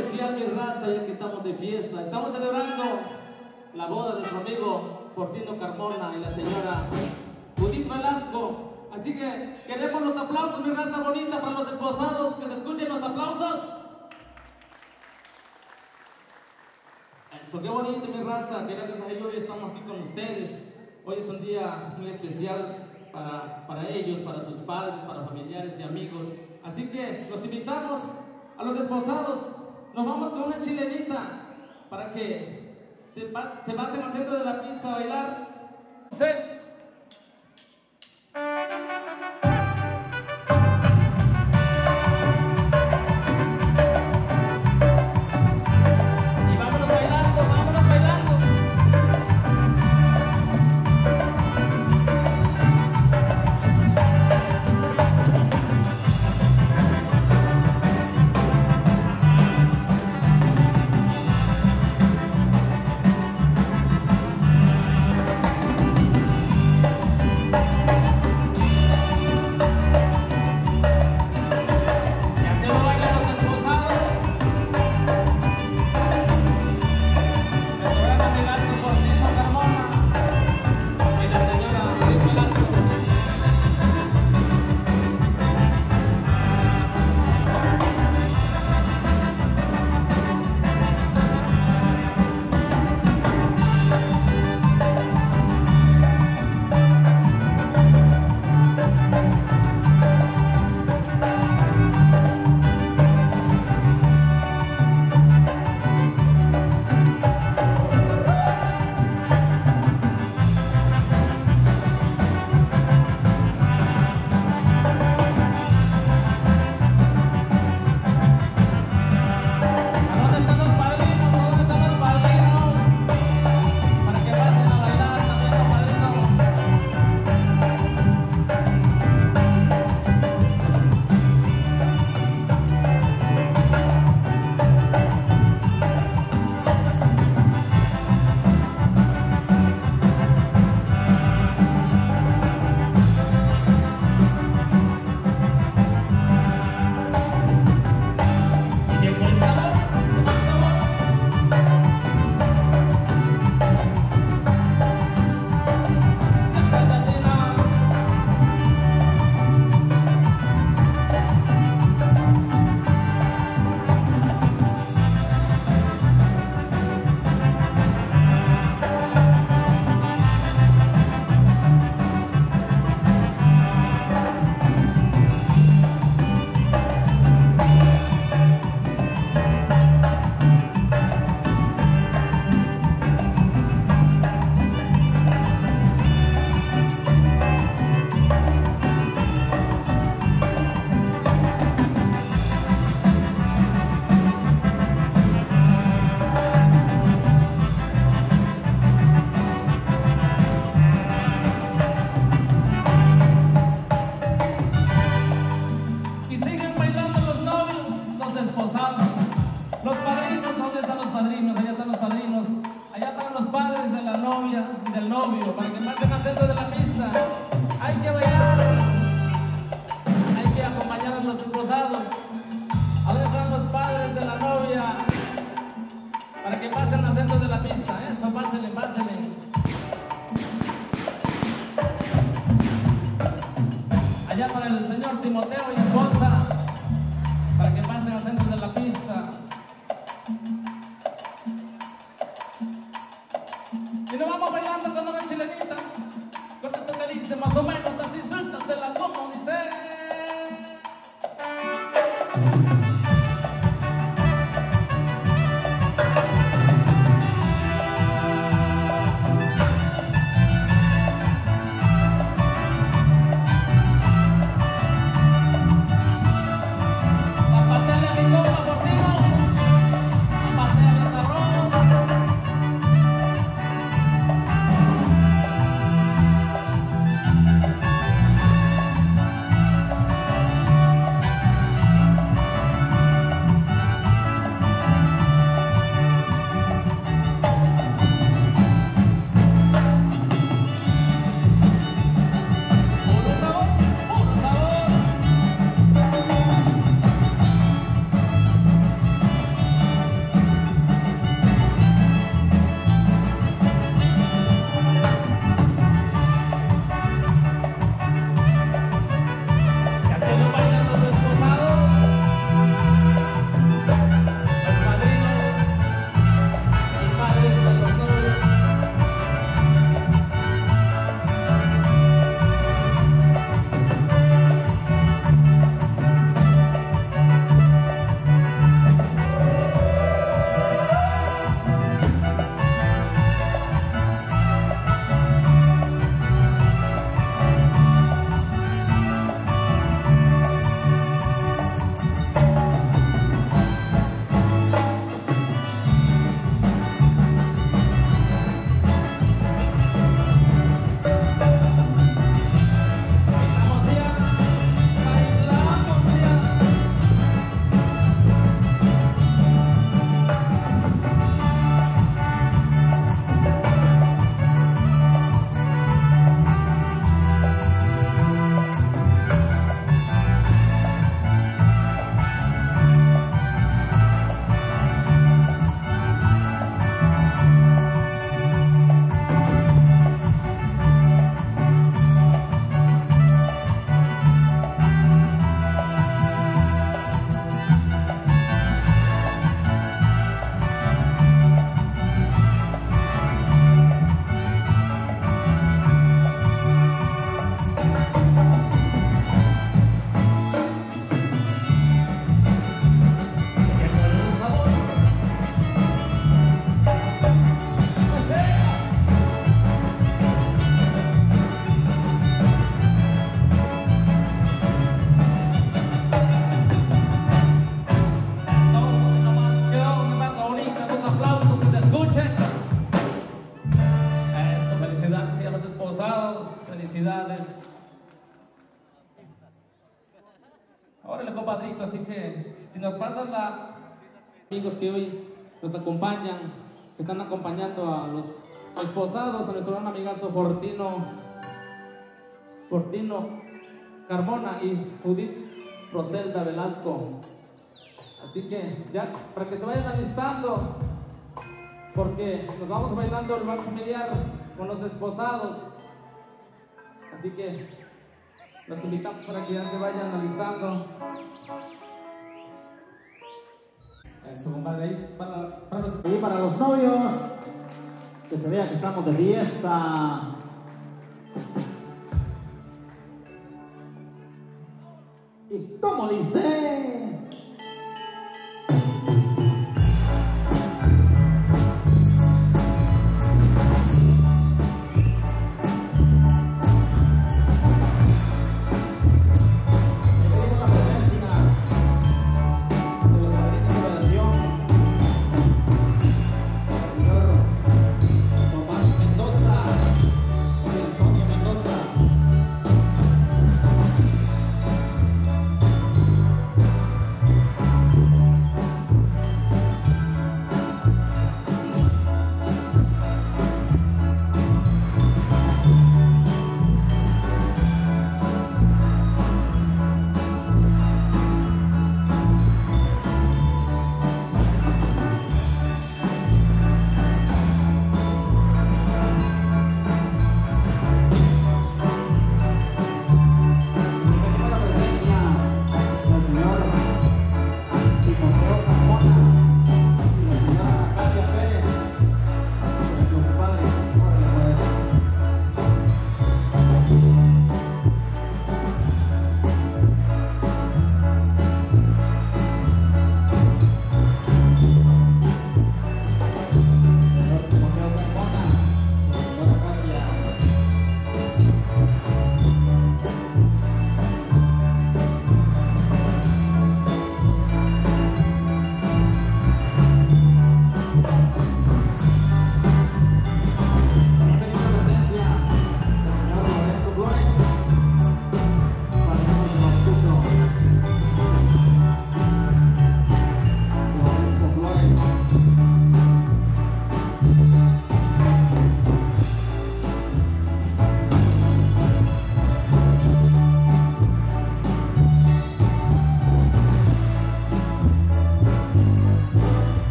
especial, mi raza, ya que estamos de fiesta. Estamos celebrando la boda de nuestro amigo Fortino Carmona y la señora Judith Velasco. Así que queremos los aplausos, mi raza bonita, para los esposados. Que se escuchen los aplausos. Eso, qué bonito, mi raza, que gracias a ellos hoy estamos aquí con ustedes. Hoy es un día muy especial para ellos, para sus padres, para familiares y amigos. Así que los invitamos a los esposados. Nos vamos con una chilenita para que se pasen al centro de la pista a bailar. Sí. que si nos pasan la amigos que hoy nos acompañan, que están acompañando a los esposados, a nuestro gran amigazo Fortino Carmona y Judith Roselda Velasco. Así que ya, para que se vayan alistando, porque nos vamos bailando el vals familiar con los esposados. Así que los invitamos para que ya se vayan alistando. Eso, compadre, ahí para los novios, que se vea que estamos de fiesta. ¿Y cómo dice?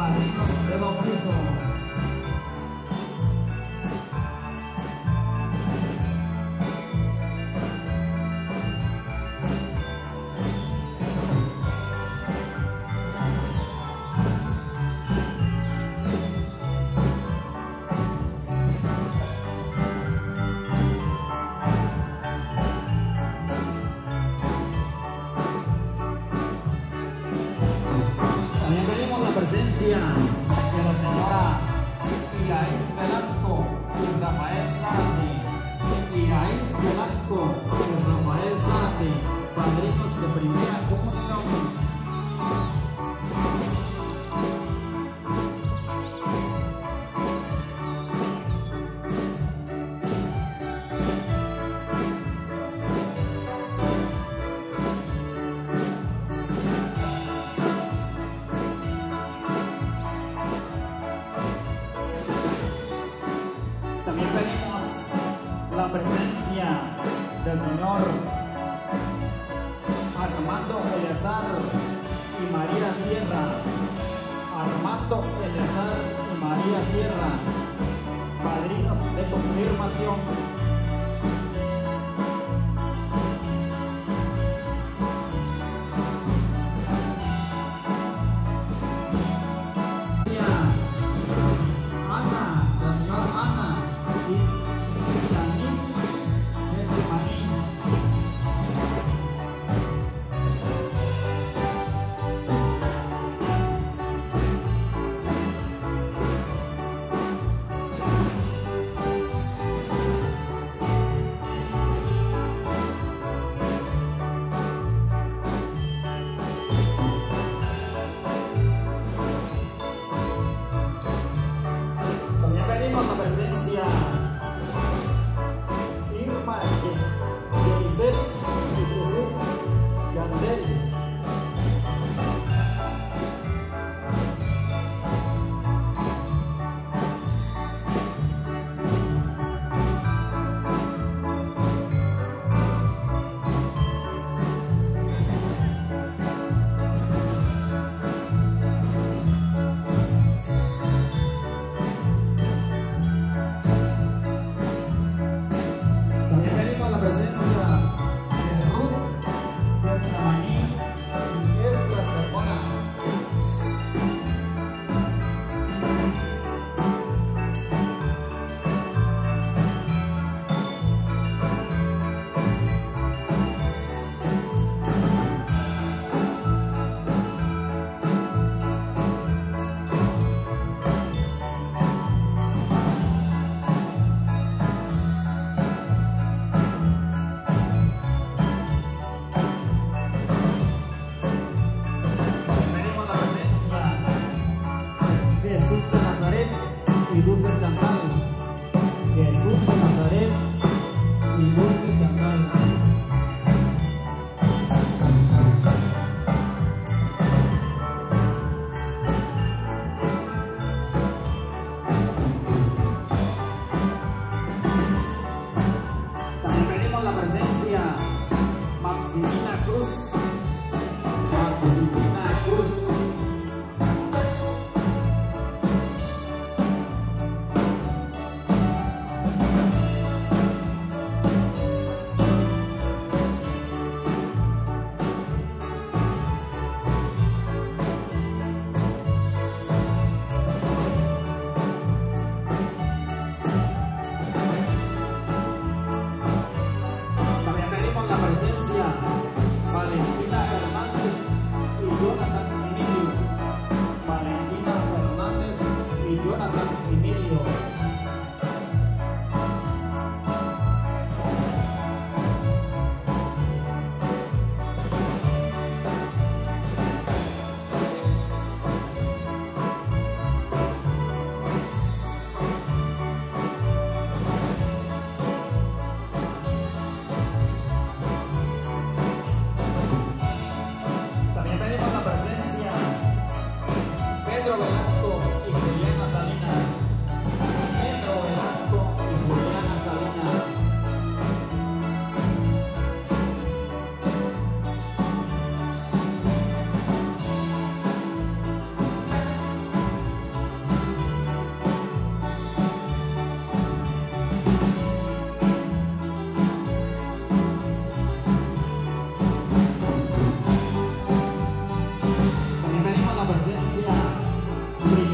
padrinos de bautizo. Presencia de la señora Iraís Velasco y Rafael Zárate. Iraís Velasco y Rafael Zárate, padrinos de primera comunión. También pedimos la presencia del señor Armando Eleazar y María Sierra. Armando Eleazar y María Sierra, padrinos de confirmación.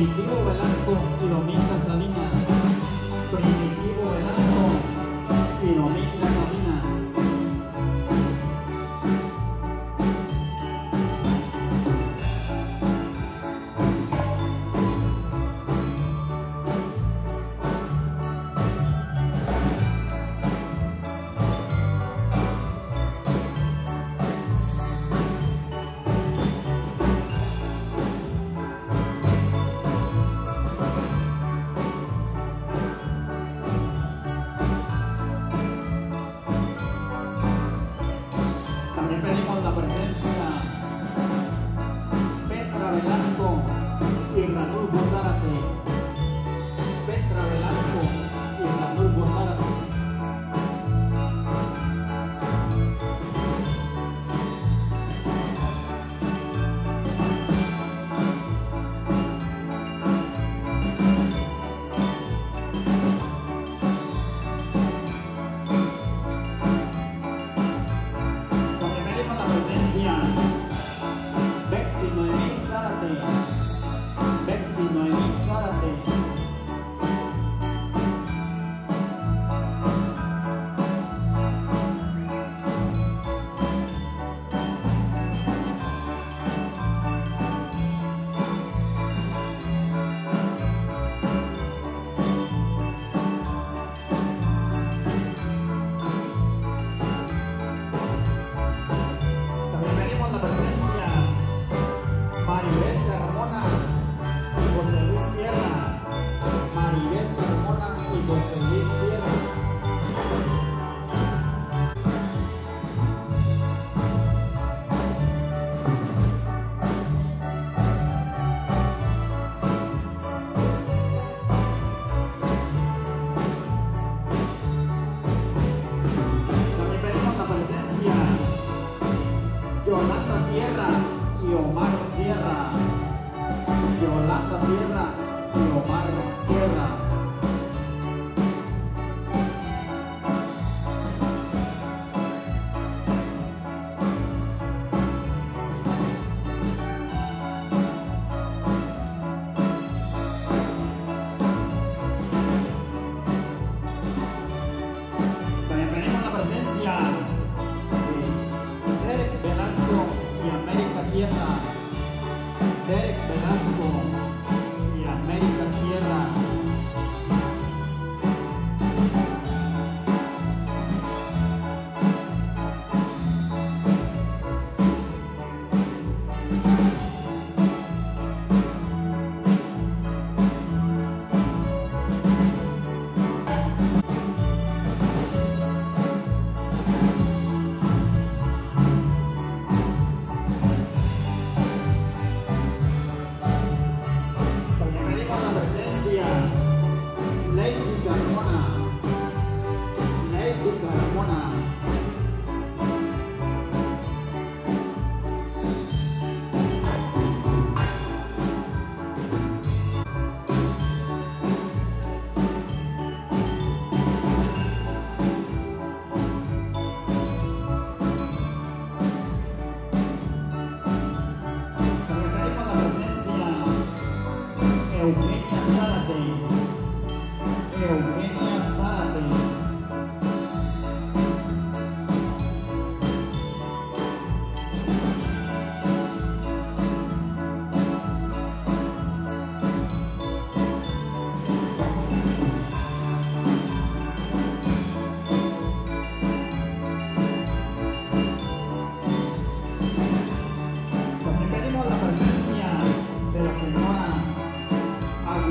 Primitivo Velasco y Dominga Salina. Primitivo Velasco y Dominga Salina. Pedimos la presencia Petra Velasco y Ranulfo Zárate. Petra Velasco y Ranulfo Zárate. Betsy Noemí Zárate. Betsy Noemí Zárate. También venimos la presencia Maribel Carmona y José Luis Sierra. Maribel Carmona y José Luis Sierra. También venimos la presencia Yolanda Sierra y Omar Sierra. Yolanda Sierra y Omar Sierra. También tenemos la presencia de Derek Velasco y América Sierra. Derek Velasco y América Sierra. También pedimos la presencia Lady Carmona. Lady Carmona. También pedimos la presencia Eugenia Zárate. Eugenia Zárate. También pedimos la presencia de la señora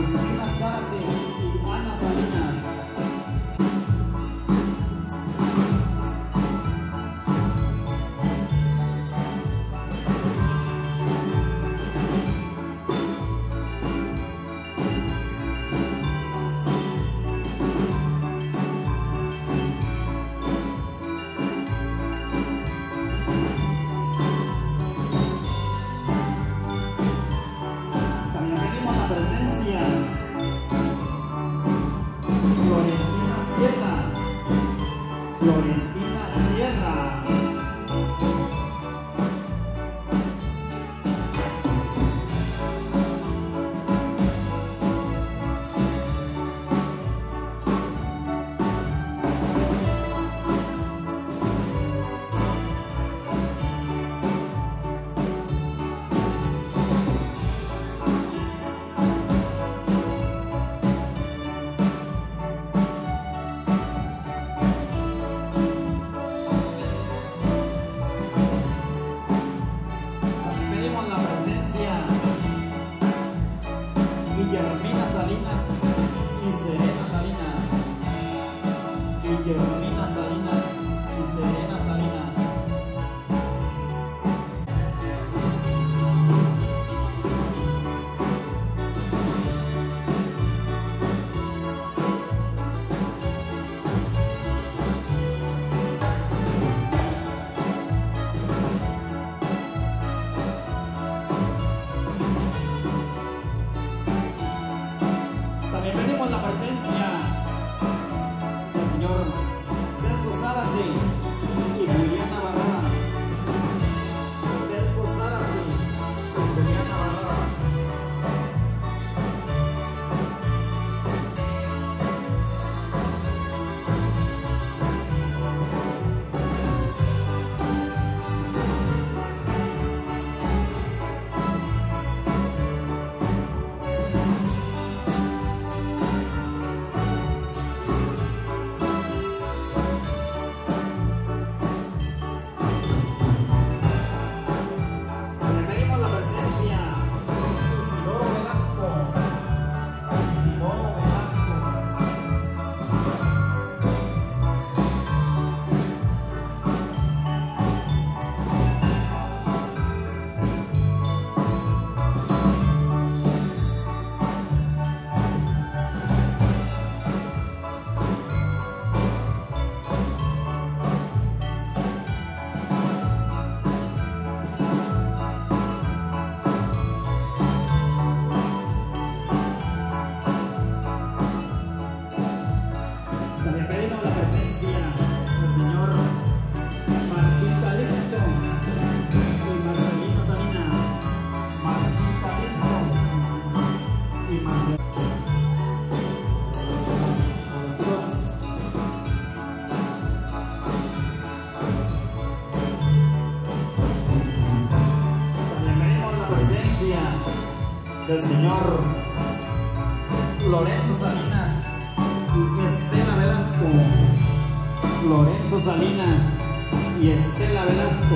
del señor Lorenzo Salinas y Estela Velasco. Lorenzo Salinas y Estela Velasco.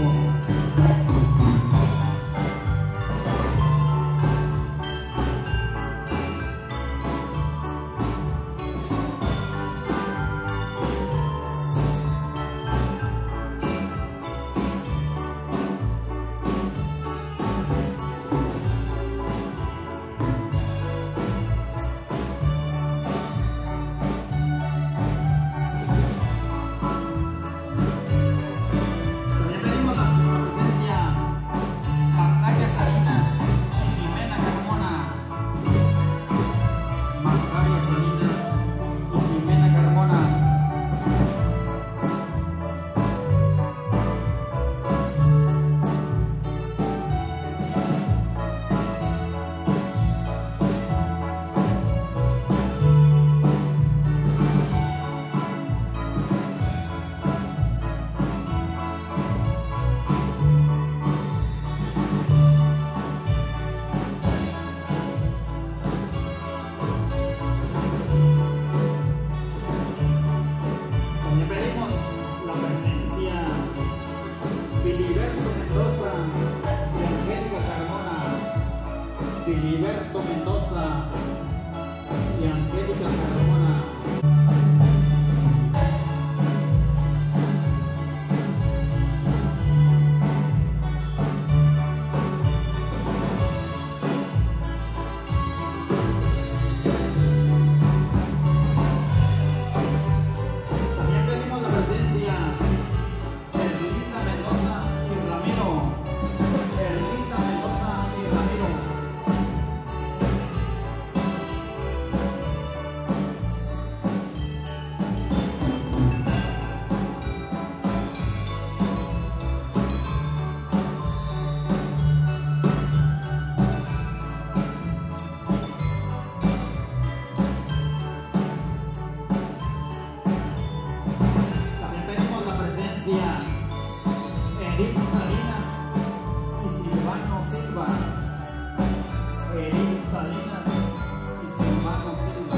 Filiberto Mendoza y Angélica Carmona. También pedimos la presencia de Erlinda Mendoza y Ramiro. Erlinda Mendoza y Ramiro. Edith Salinas y Silvano Silva. Edith Salinas y Silvano Silva.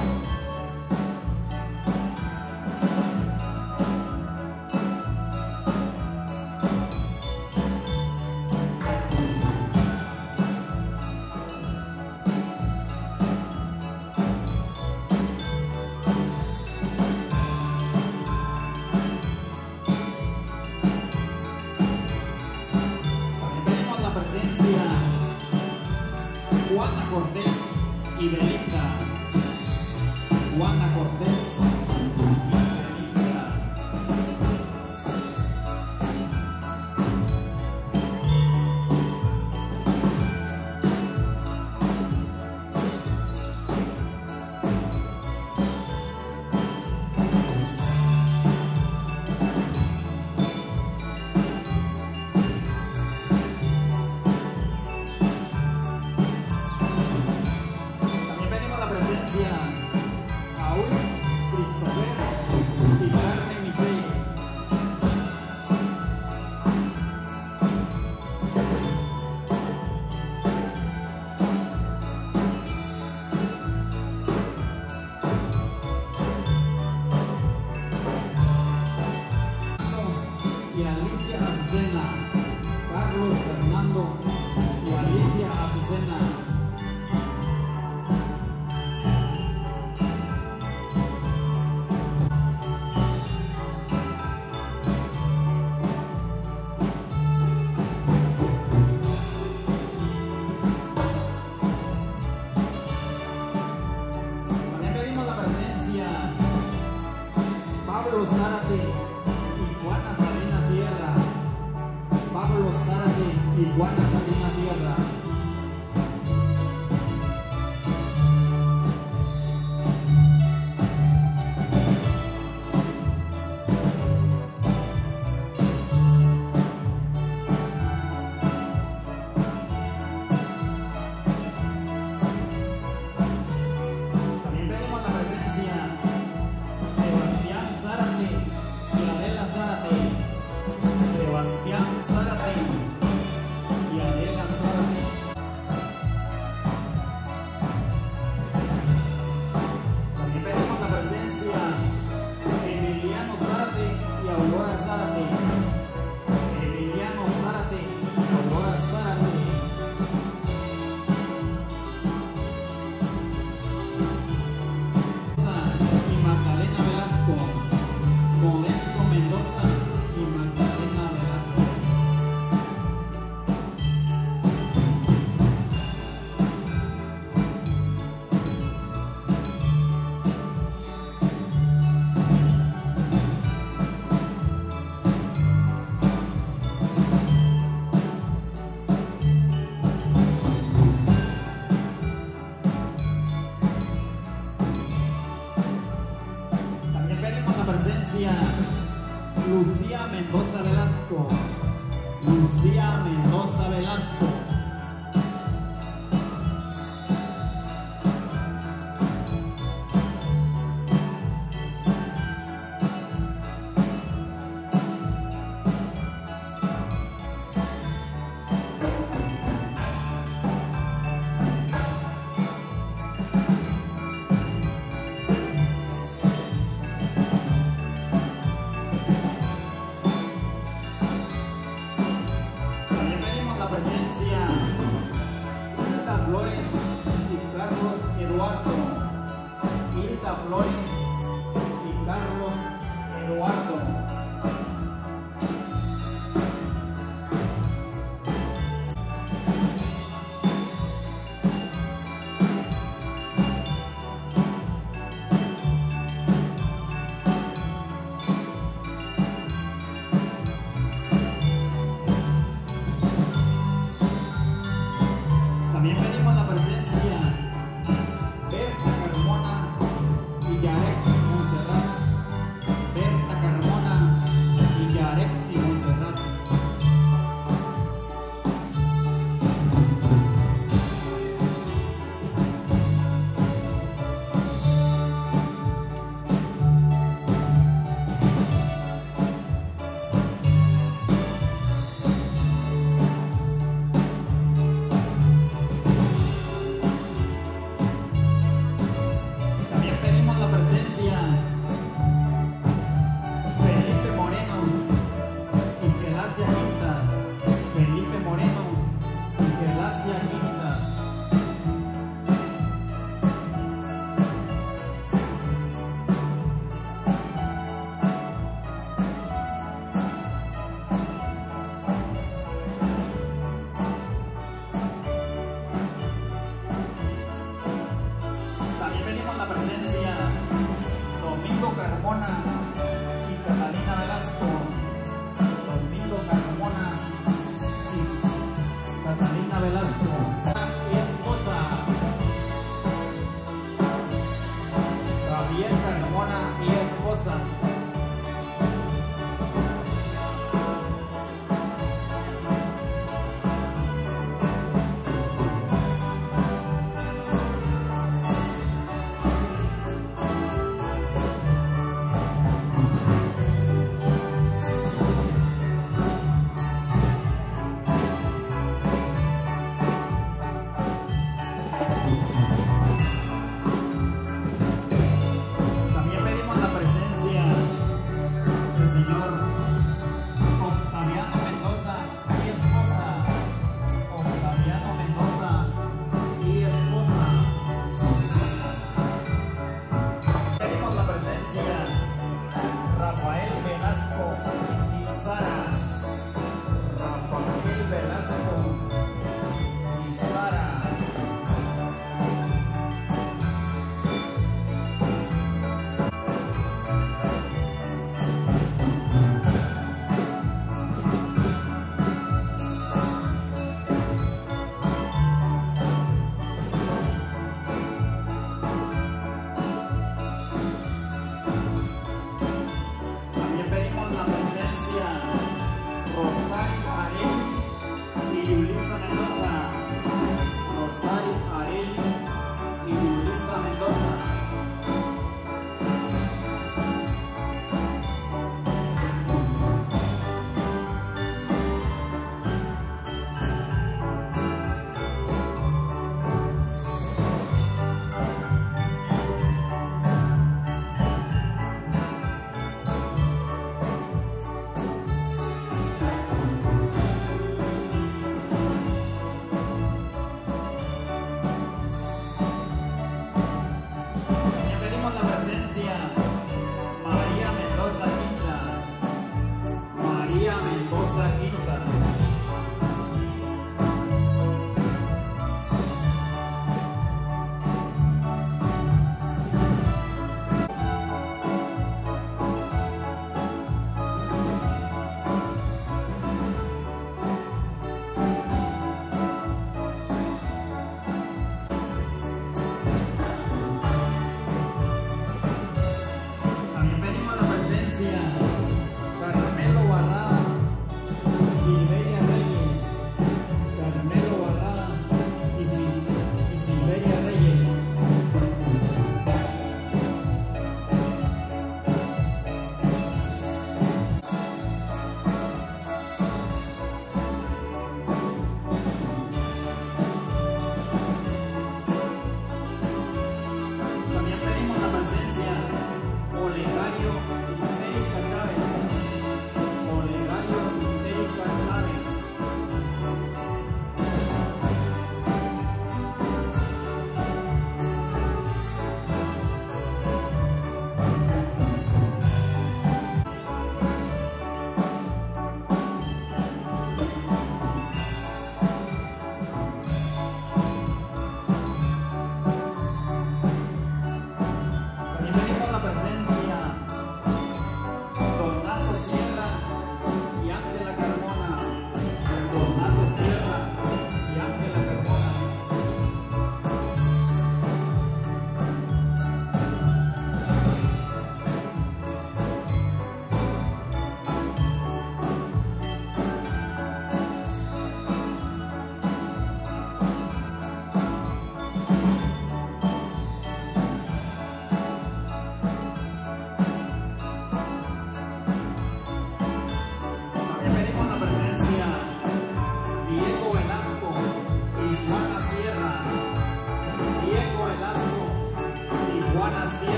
Presencia Juana Cortés y Belinda. Juana Cortés y Belinda. Aún Christopher y Carmen Michelle. Y Alicia Azucena. Carlos Fernando y Alicia Azucena. Pablo Zárate y Juana Salinas Sierra. Pablo Zárate y Juana Salinas Sierra. También pedimos la presencia Sebastián Zárate y Adela Zárate. Sebastián Zárate y Adela Mendoza Velasco, Lucía Mendoza Velasco. Presencia Hilda Flores y Carlos Eduardo. Hilda Flores y Carlos Eduardo. También pedimos la presencia Berta Carmona y Yarex Montserrat. Berta Carmona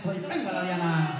Eso, y venga la Diana.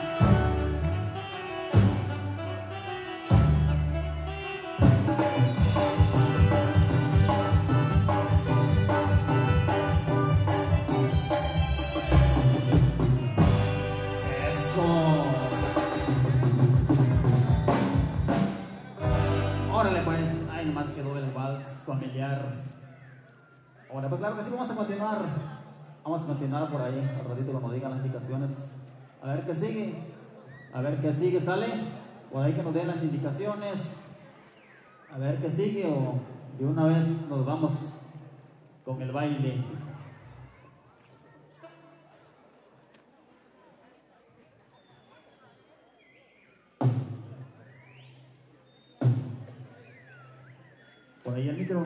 Órale pues, ahí nomás quedó el vals familiar. Ahora pues claro que sí, vamos a continuar por ahí, al ratito cuando digan las indicaciones. A ver qué sigue, sale, por ahí que nos den las indicaciones. A ver qué sigue o de una vez nos vamos con el baile. Por ahí el micro.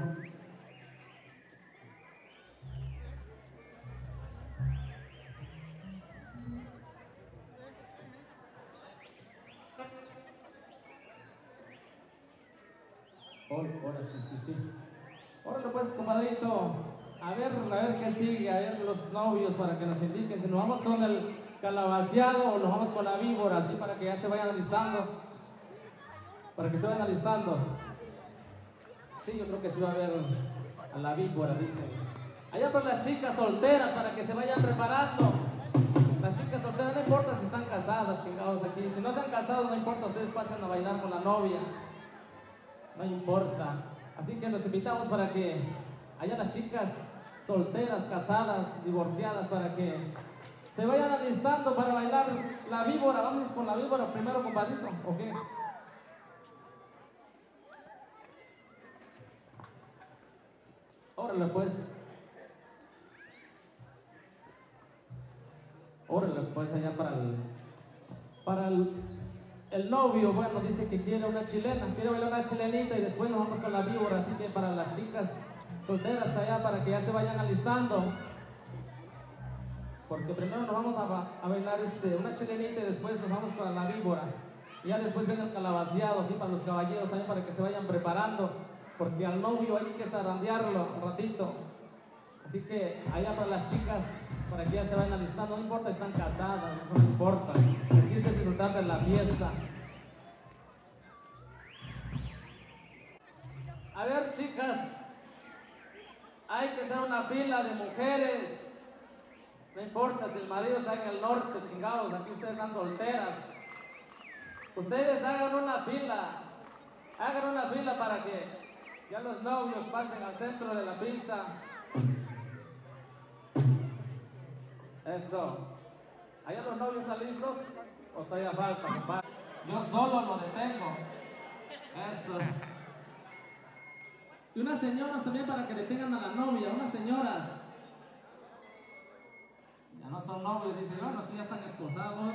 Ahora sí. Órale pues, compadrito, a ver qué sigue, a ver los novios para que nos indiquen si nos vamos con el calabaceado o nos vamos con la víbora, así para que ya se vayan alistando. Sí, yo creo que sí va a haber a la víbora, dicen. Allá por las chicas solteras, para que se vayan preparando. Las chicas solteras, no importa si están casadas, chingados aquí. Si no se han casado, no importa, ustedes pasen a bailar con la novia. No importa. Así que los invitamos para que allá las chicas solteras, casadas, divorciadas, para que se vayan alistando para bailar la víbora. Vamos con la víbora primero, compadrito, ¿o qué? Órale pues allá para el novio, bueno, dice que quiere una chilena, quiere bailar una chilenita y después nos vamos con la víbora, así que para las chicas solteras allá, para que ya se vayan alistando, porque primero nos vamos a bailar una chilenita y después nos vamos con la víbora, y ya después viene el calabaceado, así para los caballeros también, para que se vayan preparando, porque al novio hay que zarandearlo un ratito, así que allá para las chicas, para que ya se vayan alistando, no importa si están casadas, eso no importa, aquí es disfrutar de la fiesta. A ver, chicas, hay que hacer una fila de mujeres, no importa si el marido está en el norte, chingados, aquí ustedes están solteras, ustedes hagan una fila para que ya los novios pasen al centro de la pista. Eso. ¿Allá los novios están listos? ¿O todavía falta, compadre? Yo solo lo detengo. Eso. Y unas señoras también para que detengan a la novia. Unas señoras. Ya no son novios. Dicen, bueno, sí, ya están esposados.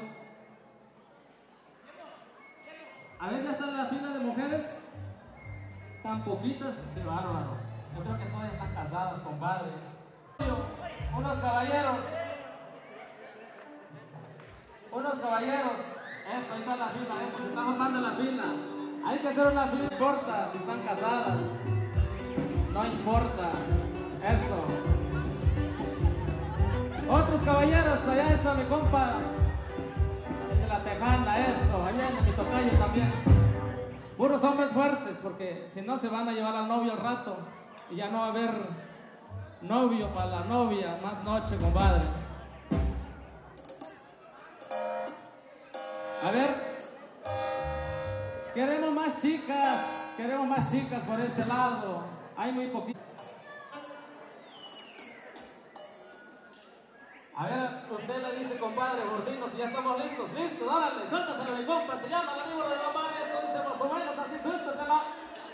A ver, ya está la fila de mujeres. Tan poquitas. Qué bárbaro. Yo creo que todas están casadas, compadre. Unos caballeros. Eso, ahí está la fila, eso, se está formando la fila. Hay que hacer una fila, no importa si están casadas. No importa. Eso. Otros caballeros, allá está mi compa. El de la tejana, eso. Allá viene mi tocayo también. Puros hombres fuertes, porque si no se van a llevar al novio al rato. Y ya no va a haber novio para la novia, más noche, compadre. A ver, queremos más chicas por este lado. Hay muy poquitas. A ver, usted me dice, compadre, Gordino, si ya estamos listos. Listo, órale, suéltaselo, mi compa. Se llama la víbora de la mar. Esto dice más o menos así, suéltaselo.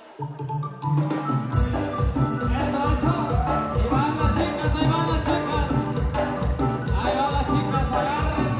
Eso. Y van las chicas, ahí van las chicas. Ahí van las chicas, agárrense.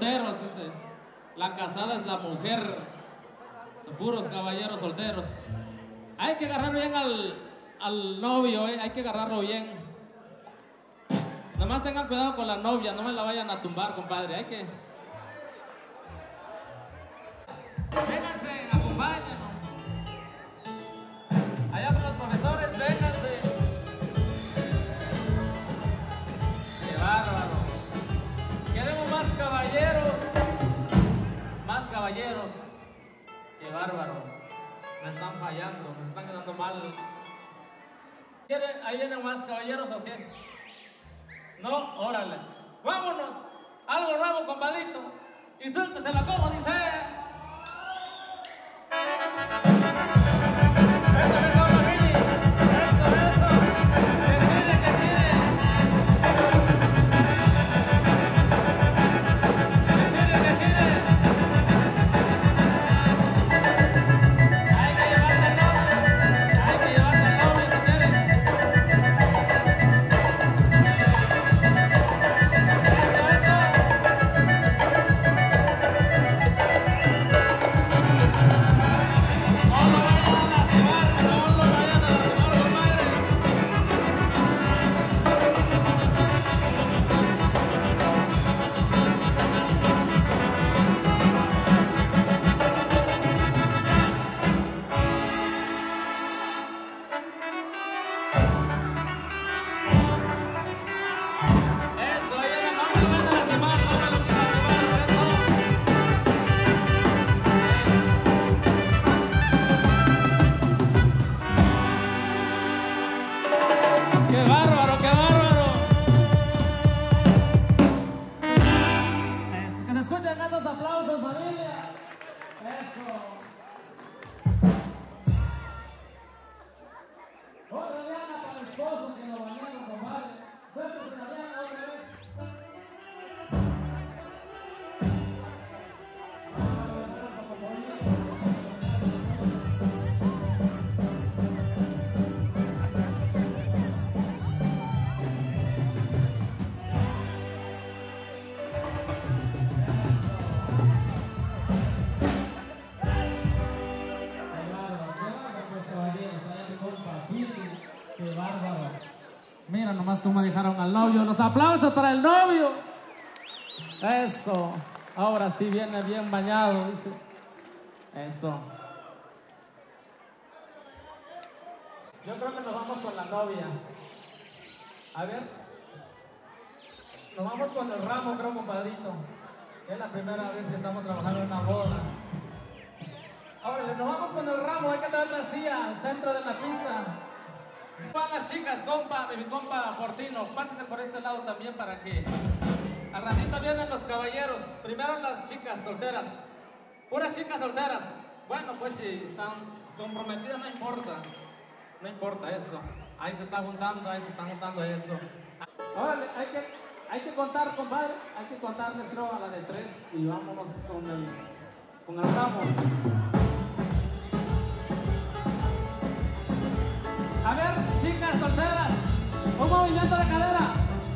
solteros, dice. La casada es la mujer. Son puros caballeros solteros. Hay que agarrar bien al novio, hay que agarrarlo bien. Nomás tengan cuidado con la novia, no me la vayan a tumbar, compadre. Hay que... Vénganse, acompáñenos. Allá con los profesores, vénganse. ¡Qué bárbaro! Queremos más caballeros. Más caballeros. ¡Qué bárbaro! Me están fallando, me están quedando mal. ¿Ahí vienen más caballeros o qué? No, órale. ¡Vámonos! Algo nuevo, compadrito. Y suéltese la como dice. Eso, Billy. Eso. Que tire. Que tire. Hay que llevarse el novio, si quieren. Mira nomás cómo dejaron al novio. Los aplausos para el novio. Eso. Ahora sí viene bien bañado, dice. Eso. Yo creo que nos vamos con la novia. A ver. Nos vamos con el ramo, creo, compadrito. Es la primera vez que estamos trabajando en una boda. Ahora, nos vamos con el ramo. Hay que traer la silla al centro de la pista. Van las chicas, mi compa Fortino, pásese por este lado también para que al ratito vienen los caballeros. Primero las chicas solteras, puras chicas solteras. Bueno, pues si están comprometidas no importa eso. Ahí se está juntando eso. Órale, hay que contar, compadre, hay que contarles creo a la de 3 y vámonos con el ramo. A ver, chicas solteras, un movimiento de cadera,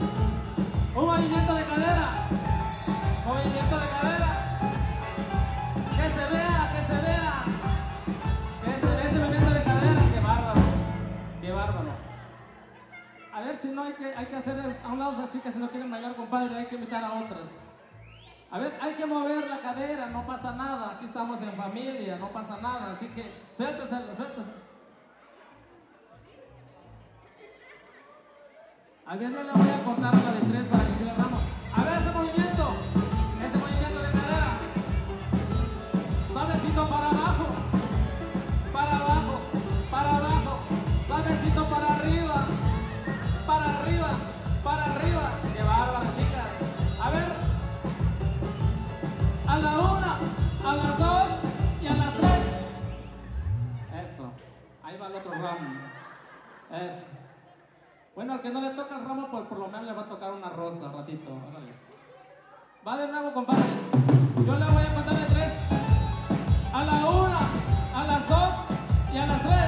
que se vea ese movimiento de cadera, qué bárbaro. A ver si no hay que hacer a un lado esas chicas si no quieren bailar, compadre, hay que invitar a otras. A ver, hay que mover la cadera, no pasa nada, aquí estamos en familia, no pasa nada, así que suéltese. A ver, no le voy a contar a la de 3 para que quede el ramo. A ver ese movimiento de cadera. Suavecito para abajo, suavecito para arriba. Qué bárbaro, chicas. A ver, a la 1, a las 2 y a las 3. Eso, ahí va el otro ramo. Eso. Bueno, al que no le toca el ramo, pues por lo menos le va a tocar una rosa, ratito. Órale. Va de nuevo, compadre. Yo le voy a contar de 3. A la 1, a las 2 y a las 3.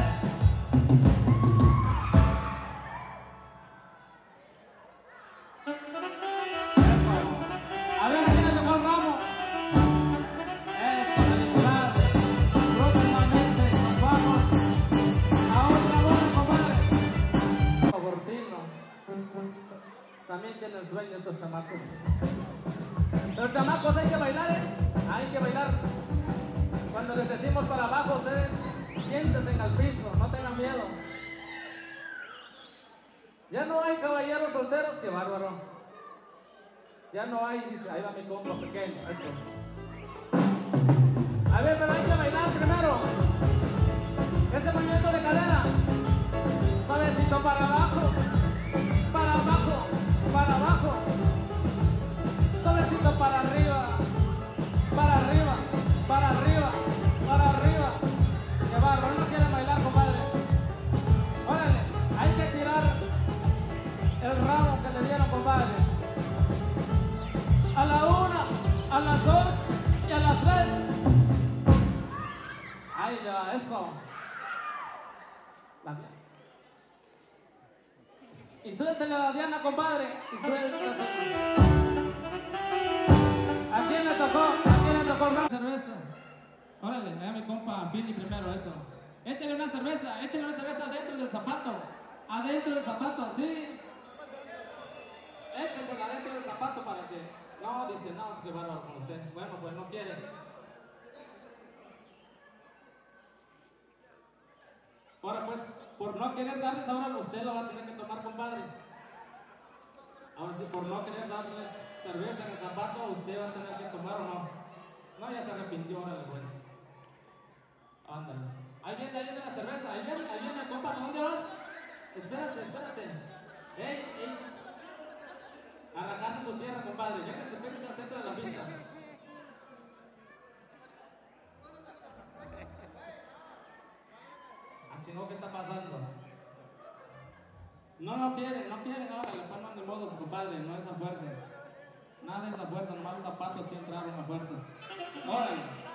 Eso. A ver, ¿a quién le tocó el ramo? hay que bailar. Cuando les decimos para abajo, ustedes siéntense en el piso, no tengan miedo. Ya no hay caballeros solteros, qué bárbaro. Ya no hay, dice, ahí va mi compa pequeño, eso. A ver, pero hay que bailar primero. Ese movimiento de cadera. Suavecito para abajo, para abajo, para abajo. Suavecito para arriba, para arriba, para arriba, para arriba. Qué bárbaro, no quieren bailar, compadre. Órale, hay que tirar el ramo que le dieron, compadre. A la 1, a las 2 y a las 3. Ahí va, eso. Y suéltale a la Diana, compadre. Y suéltale. ¿A quién le tocó? ¿A quién le tocó una cerveza? Órale, allá mi compa Philly primero, eso. Échale una cerveza adentro del zapato. Adentro del zapato, así. Échesela adentro del zapato para que... No, dice, no, qué bárbaro con usted. Bueno, pues no quiere. Ahora pues, por no querer darles ahora, usted lo va a tener que tomar, compadre. Ahora sí, por no querer darles cerveza en el zapato, usted va a tener que tomar o no. No, ya se arrepintió, órale pues. Ándale. Ahí viene la cerveza, ahí viene, compa, ¿a dónde vas? Espérate. Ey. Arrancarse su tierra, compadre. Véngase al centro de la pista. ¿Qué está pasando? No quieren ahora, le ponen de modos, compadre, no es a fuerzas. Nada es a fuerzas, nomás los zapatos sí entraron a fuerzas. Órale.